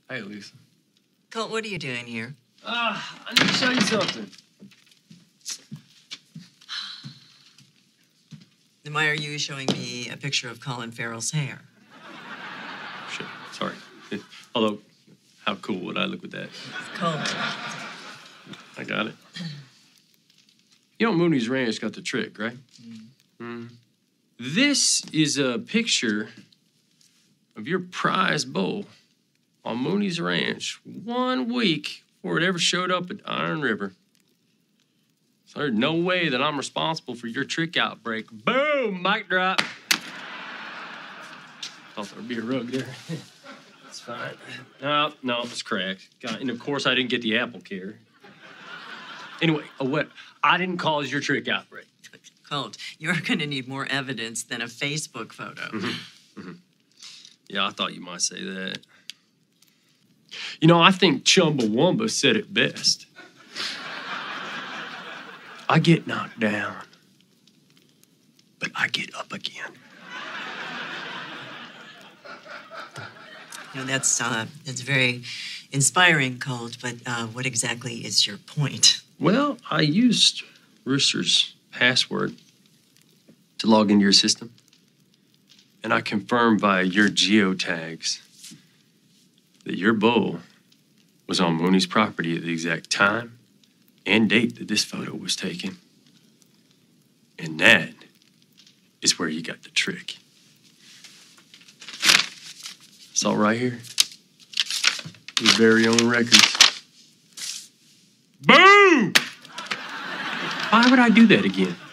Hey, Lisa. Colt, what are you doing here? I need to show you something. Then why are you showing me a picture of Colin Farrell's hair? Shit, sorry. Although, how cool would I look with that? Colt. I got it. You know, Mooney's Ranch got the trick, right? This is a picture of your prize bull on Mooney's Ranch 1 week before it ever showed up at Iron River. So there's no way that I'm responsible for your trick outbreak. Boom! Mic drop. Thought there would be a rug there. It's fine. No, it's cracked. And of course, I didn't get the apple care. Anyway, what? I didn't cause your trick outbreak. Colt, you're going to need more evidence than a Facebook photo. Yeah, I thought you might say that. You know, I think Chumbawamba said it best. I get knocked down, but I get up again. You know, that's very inspiring, Colt, but what exactly is your point? Well, I used Rooster's password to log into your system, and I confirmed via your geotags that your bull was on Mooney's property at the exact time and date that this photo was taken. And that is where you got the trick. It's all right here. His very own records. Boom! Why would I do that again?